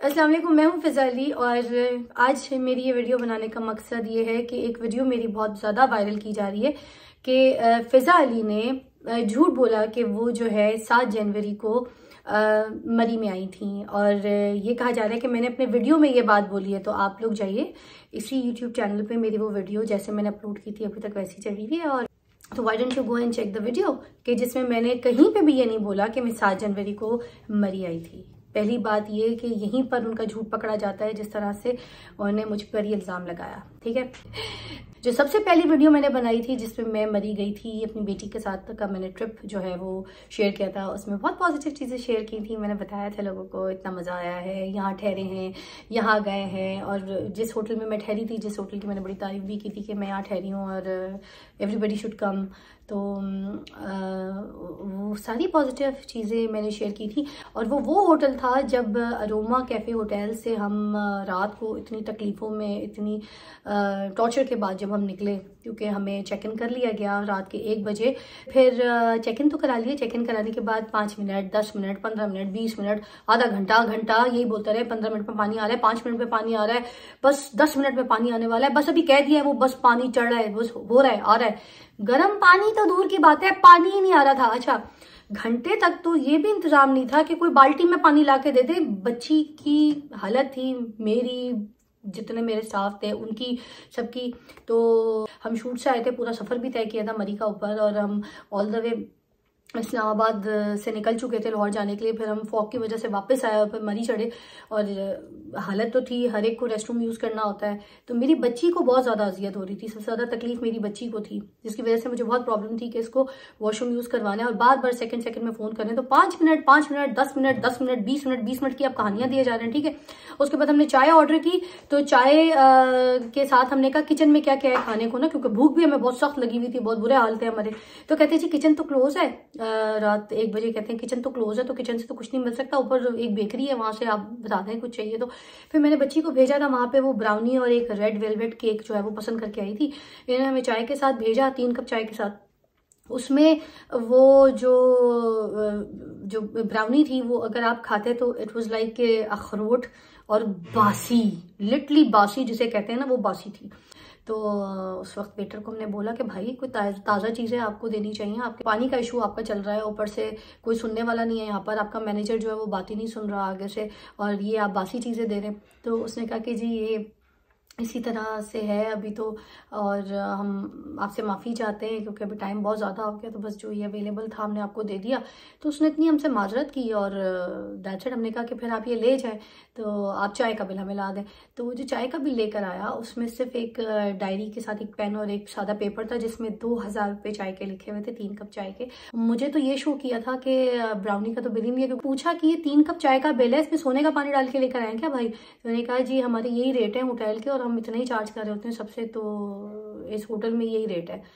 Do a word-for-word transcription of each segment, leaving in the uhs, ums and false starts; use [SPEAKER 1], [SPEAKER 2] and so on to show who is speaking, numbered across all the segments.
[SPEAKER 1] अस्सलाम वालेकुम, मैं हूं फिजा अली और आज मेरी ये वीडियो बनाने का मकसद ये है कि एक वीडियो मेरी बहुत ज़्यादा वायरल की जा रही है कि फिजा अली ने झूठ बोला कि वो जो है सात जनवरी को आ, मरी में आई थी और ये कहा जा रहा है कि मैंने अपने वीडियो में ये बात बोली है। तो आप लोग जाइए इसी यूट्यूब चैनल पे मेरी वो वीडियो जैसे मैंने अपलोड की थी अभी तक वैसी चली हुई है, और तो why don't you go and check the video कि जिसमें मैंने कहीं पे भी ये नहीं बोला कि मैं सात जनवरी को मरी आई थी। पहली बात ये कि यहीं पर उनका झूठ पकड़ा जाता है जिस तरह से उन्होंने मुझ पर ये इल्ज़ाम लगाया। ठीक है, जो सबसे पहली वीडियो मैंने बनाई थी जिसमें मैं मरी गई थी अपनी बेटी के साथ का मैंने ट्रिप जो है वो शेयर किया था, उसमें बहुत पॉजिटिव चीज़ें शेयर की थी। मैंने बताया था लोगों को इतना मज़ा आया है, यहाँ ठहरे हैं, यहाँ गए हैं, और जिस होटल में मैं ठहरी थी, जिस होटल की मैंने बड़ी तारीफ भी की थी कि मैं यहाँ ठहरी हूँ और एवरीबडी शुड कम, तो आ, वो सारी पॉजिटिव चीज़ें मैंने शेयर की थी। और वो वो होटल था जब अरोमा कैफ़े होटल से हम रात को इतनी तकलीफ़ों में, इतनी टॉर्चर के बाद जब हम निकले, क्योंकि हमें चेक इन कर लिया गया रात के एक बजे। फिर चेक इन तो करा लिए, चेक इन कराने के बाद पाँच मिनट दस मिनट पंद्रह मिनट बीस मिनट आधा घंटा घंटा यही बोलते रहे, पंद्रह मिनट में पानी आ रहा है, पाँच मिनट में पानी आ रहा है, बस दस मिनट में पानी आने वाला है, बस अभी कह दिया है वो, बस पानी चढ़ रहा है, बस हो रहा है, आ रहा है। गर्म पानी तो दूर की बात है, पानी ही नहीं आ रहा था। अच्छा, घंटे तक तो ये भी इंतजाम नहीं था कि कोई बाल्टी में पानी ला के दे दे। बच्ची की हालत थी, मेरी, जितने मेरे स्टाफ थे उनकी, सबकी। तो हम शूट से आए थे, पूरा सफ़र भी तय किया था मरी का ऊपर, और हम ऑल द वे इस्लामाबाद से निकल चुके थे लाहौर जाने के लिए। फिर हम फॉग की वजह से वापस आए और फिर मरी चढ़े, और हालत तो थी, हर एक को रेस्टरूम यूज़ करना होता है। तो मेरी बच्ची को बहुत ज़्यादा अजियत हो रही थी, सबसे ज़्यादा तकलीफ मेरी बच्ची को थी, जिसकी वजह से मुझे बहुत प्रॉब्लम थी कि इसको वॉशरूम यूज़ करवाना है और बार बार सेकंड सेकंड में फ़ोन करें। तो पाँच मिनट पाँच मिनट दस मिनट दस मिनट बीस मिनट बीस मिनट की आप कहानियाँ दिए जा रहे हैं। ठीक है, उसके बाद हमने चाय ऑर्डर की, तो चाय के साथ हमने कहा किचन में क्या क्या है खाने को ना, क्योंकि भूख भी हमें बहुत सख्त लगी हुई थी, बहुत बुरे हाल थे हमारे। तो कहते जी किचन तो क्लोज है, रात एक बजे कहते हैं किचन तो क्लोज है, तो किचन से तो कुछ नहीं मिल सकता, ऊपर एक बेकरी है वहां से आप बता दें कुछ चाहिए तो। फिर मैंने बच्ची को भेजा था वहां पे, वो ब्राउनी और एक रेड वेलवेट केक जो है वो पसंद करके आई थी। इन्होंने हमें चाय के साथ भेजा, तीन कप चाय के साथ। उसमें वो जो जो ब्राउनी थी वो अगर आप खाते तो इट वाज लाइक अखरोट और बासी, लिटरली बासी जिसे कहते हैं ना, वो बासी थी। तो उस वक्त वेटर को हमने बोला कि भाई कोई ताज़ा चीज़ें आपको देनी चाहिए, आपके पानी का इशू आपका चल रहा है, ऊपर से कोई सुनने वाला नहीं है यहाँ पर, आपका मैनेजर जो है वो बात ही नहीं सुन रहा आगे से, और ये आप बासी चीज़ें दे रहे हैं। तो उसने कहा कि जी ये इसी तरह से है अभी तो, और हम आपसे माफ़ी चाहते हैं क्योंकि अभी टाइम बहुत ज़्यादा हो गया, तो बस जो ये अवेलेबल था हमने आपको दे दिया। तो उसने इतनी हमसे माजरत की और दैट्स इट। हमने कहा कि फिर आप ये ले जाएं तो आप चाय का बिल हमें ला दें। तो वो जो चाय का बिल लेकर आया उसमें सिर्फ एक डायरी के साथ एक पेन और एक सादा पेपर था जिसमें दो हज़ार रुपये चाय के लिखे हुए थे, तीन कप चाय के। मुझे तो ये शो किया था कि ब्राउनी का तो बिल ही नहीं है, क्योंकि पूछा कि ये तीन कप चाय का बिल है, इसमें सोने का पानी डाल के लेकर आए क्या भाई? तो मैंने कहा जी हमारे यही रेट है होटल के और हम इतना ही चार्ज कर रहे होते हैं सबसे, तो इस होटल में यही रेट है।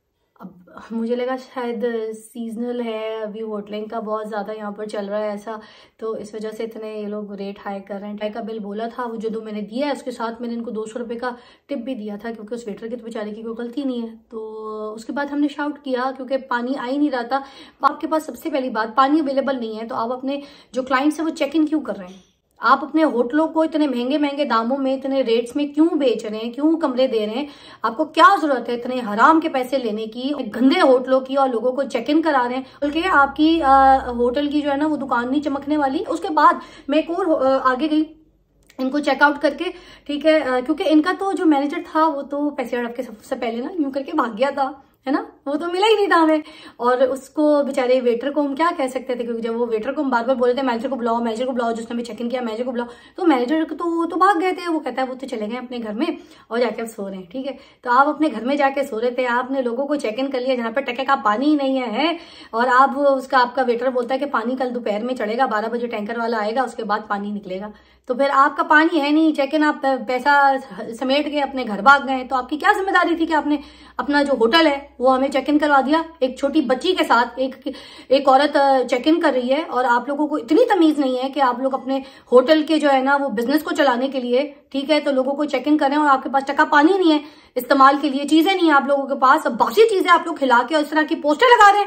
[SPEAKER 1] अब मुझे लगा शायद सीजनल है, अभी होटलिंग का बहुत ज़्यादा यहाँ पर चल रहा है ऐसा, तो इस वजह से इतने ये लोग रेट हाई कर रहे हैं। चाय का बिल बोला था, वो जो दो मैंने दिया है उसके साथ मैंने इनको दो सौ रुपये का टिप भी दिया था, क्योंकि उस वेटर की तो बेचारे की कोई गलती नहीं है। तो उसके बाद हमने शाउट किया क्योंकि पानी आ ही नहीं रहा था। आपके पास सबसे पहली बात पानी अवेलेबल नहीं है, तो आप अपने जो क्लाइंट्स हैं वो चेक इन क्यों कर रहे हैं? आप अपने होटलों को इतने महंगे महंगे दामों में, इतने रेट्स में क्यों बेच रहे हैं, क्यों कमरे दे रहे हैं? आपको क्या जरूरत है इतने हराम के पैसे लेने की, गंदे होटलों की, और लोगों को चेक इन करा रहे हैं? बल्कि आपकी आ, होटल की जो है ना वो दुकान नहीं चमकने वाली। उसके बाद मैं एक और आगे गई इनको चेकआउट करके, ठीक है, क्योंकि इनका तो जो मैनेजर था वो तो पैसे हड़प के सबसे पहले ना यूं करके भाग गया था, है ना, वो तो मिला ही नहीं था हमें। और उसको बेचारे वेटर को हम क्या कह सकते थे, क्योंकि जब वो वेटर को हम बार बार बोले थे मैनेजर को बुलाओ मैनेजर को बुलाओ, जिसने भी चेक इन किया मैनेजर को बुलाओ, तो मैनेजर तो वो तो भाग गए थे। वो कहता है वो तो चले गए अपने घर में और जाके अब सो रहे हैं। ठीक है, तो आप अपने घर में जाके सो रहे थे, आपने लोगों को चेक इन कर लिया जहाँ पर टके का पानी ही नहीं है, और आप उसका आपका वेटर बोलता है कि पानी कल दोपहर में चढ़ेगा, बारह बजे टैंकर वाला आएगा, उसके बाद पानी निकलेगा। तो फिर आपका पानी है नहीं, चेक इन आप पैसा समेट के अपने घर भाग गए, तो आपकी क्या जिम्मेदारी थी कि आपने अपना जो होटल है वो हमें चेक इन करवा दिया। एक छोटी बच्ची के साथ एक एक औरत चेक इन कर रही है, और आप लोगों को इतनी तमीज नहीं है कि आप लोग अपने होटल के जो है ना वो बिजनेस को चलाने के लिए, ठीक है, तो लोगों को चेक इन करें, और आपके पास टका पानी नहीं है इस्तेमाल के लिए, चीजें नहीं है आप लोगों के पास, बासी चीजें आप लोग खिला के और इस तरह की पोस्टर लगा रहे हैं।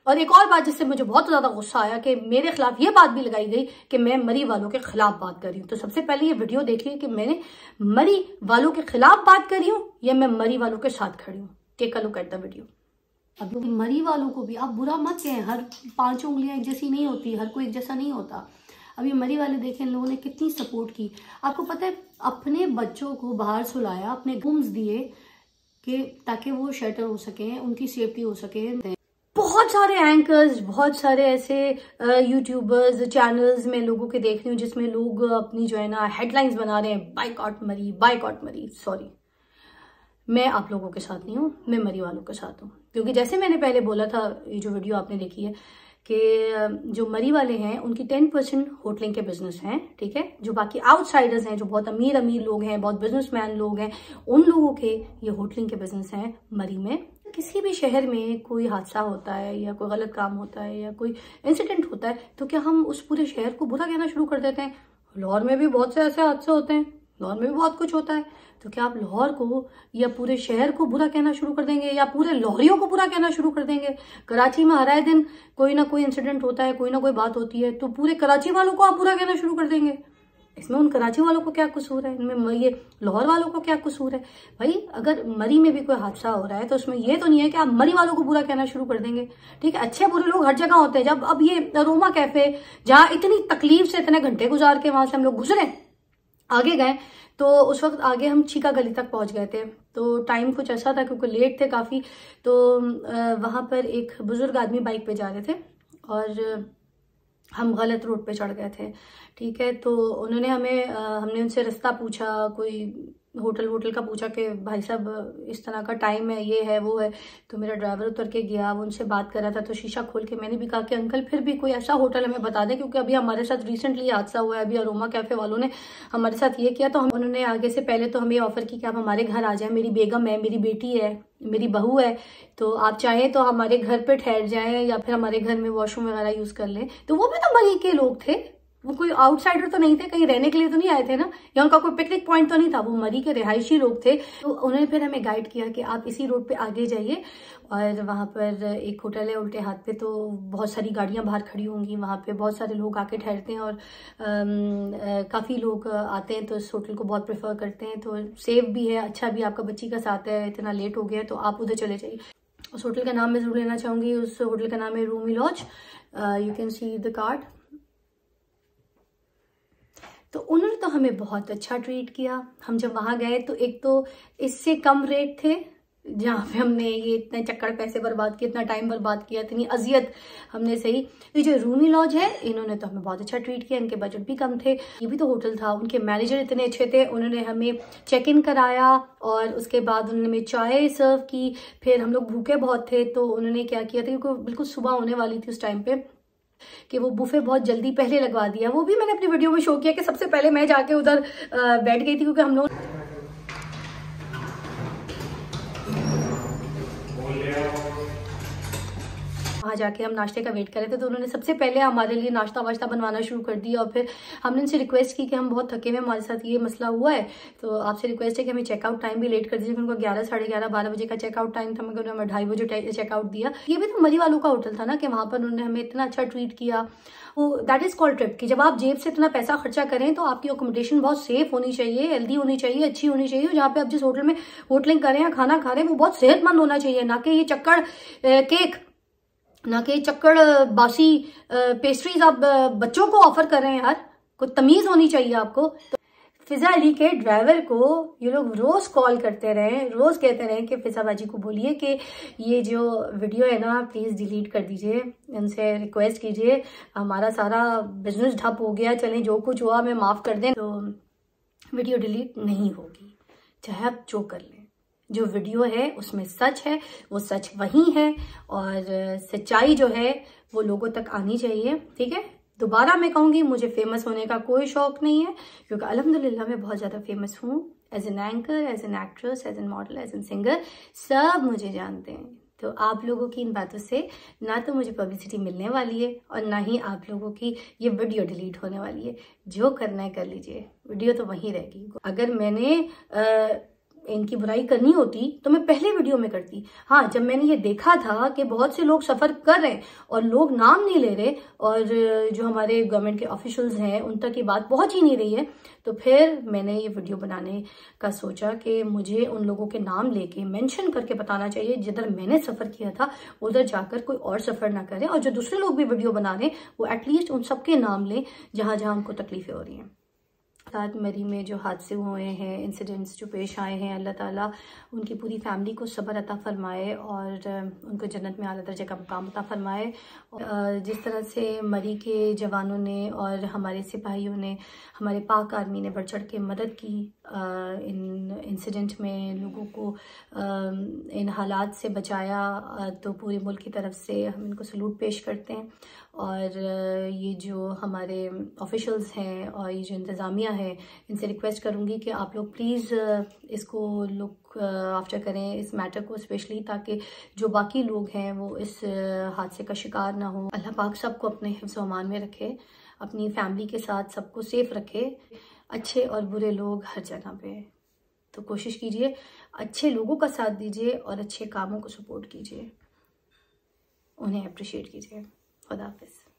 [SPEAKER 1] और एक और बात जिससे मुझे बहुत ज्यादा गुस्सा आया कि मेरे खिलाफ ये बात भी लगाई गई कि मैं मरी वालों के खिलाफ बात कर रही हूँ। तो सबसे पहले ये वीडियो देखिए कि मैंने मरी वालों के खिलाफ बात कर रही हूँ या मैं मरी वालों के साथ खड़ी हूँ। Take a look at the video. अब मरी वालों को भी आप बुरा मत कहें, हर पांच उंगलियां एक जैसी नहीं होती, हर कोई एक जैसा नहीं होता। अब ये मरी वाले देखें, इन लोगों ने कितनी सपोर्ट की। आपको पता है, अपने बच्चों को बाहर सुलाया, अपने रूम्स दिए कि ताकि वो शेल्टर हो सके, उनकी सेफ्टी हो सके। बहुत सारे एंकर्स, बहुत सारे ऐसे यूट्यूबर्स चैनल्स में लोगों के देख रही हूँ जिसमें लोग अपनी जो है ना हेडलाइंस बना रहे हैं, बाइकआउट मरी, बाइकआउट मरी। सॉरी, मैं आप लोगों के साथ नहीं हूँ, मैं मरी वालों के साथ हूँ। क्योंकि जैसे मैंने पहले बोला था, ये जो वीडियो आपने देखी है, कि जो मरी वाले हैं उनकी टेन परसेंट होटलिंग के बिजनेस हैं, ठीक है। जो बाकी आउटसाइडर्स हैं, जो बहुत अमीर अमीर लोग हैं, बहुत बिजनेसमैन लोग हैं, उन लोगों के ये होटलिंग के बिजनेस हैं मरी में। किसी भी शहर में कोई हादसा होता है या कोई गलत काम होता है या कोई इंसिडेंट होता है तो क्या हम उस पूरे शहर को बुरा कहना शुरू कर देते हैं? लाहौर में भी बहुत से ऐसे हादसे होते हैं, लाहौर में भी बहुत कुछ होता है, तो क्या आप लाहौर को या पूरे शहर को बुरा कहना शुरू कर देंगे या पूरे लाहौरियों को बुरा कहना शुरू कर देंगे? कराची में हर आए दिन कोई ना कोई इंसिडेंट होता है, कोई ना कोई बात होती है, तो पूरे कराची वालों को आप बुरा कहना शुरू कर देंगे? इसमें उन कराची वालों को क्या कसूर है? इनमें ये लाहौर वालों को क्या कसूर है? भाई अगर मरी में भी कोई हादसा हो रहा है तो उसमें ये तो नहीं है कि आप मरी वालों को बुरा कहना शुरू कर देंगे, ठीक है। अच्छे बुरे लोग हर जगह होते हैं। जब अब ये अरोमा कैफे, जहाँ इतनी तकलीफ से इतने घंटे गुजार के वहां से हम लोग गुजरे, आगे गए, तो उस वक्त आगे हम चीका गली तक पहुंच गए थे। तो टाइम कुछ ऐसा था क्योंकि लेट थे काफी, तो वहां पर एक बुजुर्ग आदमी बाइक पे जा रहे थे और हम गलत रोड पे चढ़ गए थे, ठीक है। तो उन्होंने हमें हमने उनसे रास्ता पूछा, कोई होटल होटल का पूछा कि भाई साहब इस तरह का टाइम है, ये है वो है। तो मेरा ड्राइवर उतर के गया, वो उनसे बात कर रहा था, तो शीशा खोल के मैंने भी कहा कि अंकल फिर भी कोई ऐसा होटल हमें बता दें, क्योंकि अभी हमारे साथ रिसेंटली हादसा हुआ है, अभी अरोमा कैफे वालों ने हमारे साथ ये किया। तो हम उन्होंने आगे से पहले तो हमें ऑफर की कि आप हमारे घर आ जाए, मेरी बेगम है, मेरी बेटी है, मेरी बहू है, तो आप चाहें तो हमारे घर पे ठहर जाएं या फिर हमारे घर में वॉशरूम वगैरह यूज कर लें। तो वो भी तो मरी के लोग थे, वो कोई आउटसाइडर तो नहीं थे, कहीं रहने के लिए तो नहीं आए थे ना, या उनका कोई पिकनिक पॉइंट तो नहीं था, वो मरी के रिहायशी लोग थे। तो उन्होंने फिर हमें गाइड किया कि आप इसी रोड पे आगे जाइए और वहां पर एक होटल है उल्टे हाथ पे, तो बहुत सारी गाड़ियां बाहर खड़ी होंगी, वहां पे बहुत सारे लोग आके ठहरते हैं और आम, काफी लोग आते हैं तो इस होटल को बहुत प्रेफर करते हैं। तो सेफ भी है, अच्छा भी, आपका बच्ची का साथ है, इतना लेट हो गया तो आप उधर चले जाइए। उस होटल का नाम मैं जरूर लेना चाहूंगी, उस होटल का नाम है Rumi lodge, you can see the card. तो उन्होंने तो हमें बहुत अच्छा ट्रीट किया। हम जब वहां गए तो एक तो इससे कम रेट थे जहाँ पे हमने ये इतने चक्कर पैसे बर्बाद किए, इतना टाइम बर्बाद किया, इतनी अजियत हमने सही। ये जो रूमी लॉज है, इन्होंने तो हमें बहुत अच्छा ट्रीट किया, इनके बजट भी कम थे, ये भी तो होटल था, उनके मैनेजर इतने अच्छे थे, उन्होंने हमें चेक इन कराया और उसके बाद उन्होंने हमें चाय सर्व की। फिर हम लोग भूखे बहुत थे तो उन्होंने क्या किया था, क्योंकि बिल्कुल सुबह होने वाली थी उस टाइम पे, कि वो बुफे बहुत जल्दी पहले लगवा दिया। वो भी मैंने अपनी वीडियो में शो किया कि सबसे पहले मैं जाके उधर बैठ गई थी, क्योंकि हम लोग वहाँ जाके हम नाश्ते का वेट कर रहे थे। तो उन्होंने सबसे पहले हमारे लिए नाश्ता वाश्ता बनवाना शुरू कर दिया और फिर हमने उनसे रिक्वेस्ट की कि हम बहुत थके हुए, हमारे साथ ये मसला हुआ है, तो आपसे रिक्वेस्ट है कि हमें चेकआउट टाइम भी लेट कर दीजिए। उनको ग्यारह साढ़े ग्यारह बारह बजे का चेकआउट टाइम था, मगर हमें ढाई बजे चेकआउट दिया। ये भी तो मरी वालों का होटल था ना, कि वहाँ पर उन्होंने हमें इतना अच्छा ट्रीट किया। वो दैट इज कॉल्ड ट्रिप, कि जब आप जेब से इतना पैसा खर्चा करें तो आपकी अकोमोडेशन बहुत सेफ होनी चाहिए, हेल्दी होनी चाहिए, अच्छी होनी चाहिए। जहाँ पे आप जिस होटल में होटलिंग कर रहे हैं, खाना खा रहे हैं, वो बहुत सेहतमंद होना चाहिए, ना कि ये चक्कर केक, ना कि चक्कर बासी पेस्ट्रीज आप बच्चों को ऑफर कर रहे हैं। यार कोई तमीज होनी चाहिए आपको। तो फिजा अली के ड्राइवर को ये लोग रोज कॉल करते रहे, रोज कहते रहे कि फिजा बाजी को बोलिए कि ये जो वीडियो है ना प्लीज डिलीट कर दीजिए, इनसे रिक्वेस्ट कीजिए, हमारा सारा बिजनेस ठप हो गया, चलें जो कुछ हुआ हमें माफ कर दें। तो वीडियो डिलीट नहीं होगी, चाहे आप जो कर लें। जो वीडियो है उसमें सच है, वो सच वही है, और सच्चाई जो है वो लोगों तक आनी चाहिए, ठीक है। दोबारा मैं कहूंगी, मुझे फेमस होने का कोई शौक नहीं है, क्योंकि अल्हम्दुलिल्लाह मैं बहुत ज्यादा फेमस हूँ, as an anchor, as an actress, as an model, as an singer, सब मुझे जानते हैं। तो आप लोगों की इन बातों से ना तो मुझे पब्लिसिटी मिलने वाली है और ना ही आप लोगों की ये वीडियो डिलीट होने वाली है। जो करना है कर लीजिए, वीडियो तो वहीं रहेगी। अगर मैंने आ, इनकी बुराई करनी होती तो मैं पहले वीडियो में करती। हाँ, जब मैंने ये देखा था कि बहुत से लोग सफ़र कर रहे हैं और लोग नाम नहीं ले रहे और जो हमारे गवर्नमेंट के ऑफिशियल्स हैं उन तक ये बात पहुंच ही नहीं रही है, तो फिर मैंने ये वीडियो बनाने का सोचा कि मुझे उन लोगों के नाम लेके मेंशन करके बताना चाहिए जिधर मैंने सफ़र किया था उधर जाकर कोई और सफ़र ना करे, और जो दूसरे लोग भी वीडियो बना रहे हैं वो एटलीस्ट उन सबके नाम लें जहाँ जहाँ उनको तकलीफ़ें हो रही हैं। साथ मरी में जो हादसे हुए हैं, इंसिडेंट्स जो पेश आए हैं, अल्लाह ताला उनकी पूरी फैमिली को सब्र अता फरमाए और उनको जन्नत में आला दर्जे का मुकाम अता फरमाए। और जिस तरह से मरी के जवानों ने और हमारे सिपाहियों ने, हमारे पाक आर्मी ने बढ़ चढ़ के मदद की इन इंसिडेंट में, लोगों को इन हालात से बचाया, तो पूरे मुल्क की तरफ से हम इनको सलूट पेश करते हैं। और ये जो हमारे ऑफिशियल्स हैं और ये जो इंतज़ामिया है, इनसे रिक्वेस्ट करूँगी कि आप लोग प्लीज़ इसको लुक आफ्टर करें, इस मैटर को स्पेशली, ताकि जो बाकी लोग हैं वो इस हादसे का शिकार ना हो। अल्लाह पाक सबको अपने हिफ्ज़ व अमान में रखे, अपनी फैमिली के साथ सबको सेफ रखे। अच्छे और बुरे लोग हर जगह पे, तो कोशिश कीजिए अच्छे लोगों का साथ दीजिए और अच्छे कामों को सपोर्ट कीजिए, उन्हें अप्रिशिएट कीजिए। खुदा हाफिज़।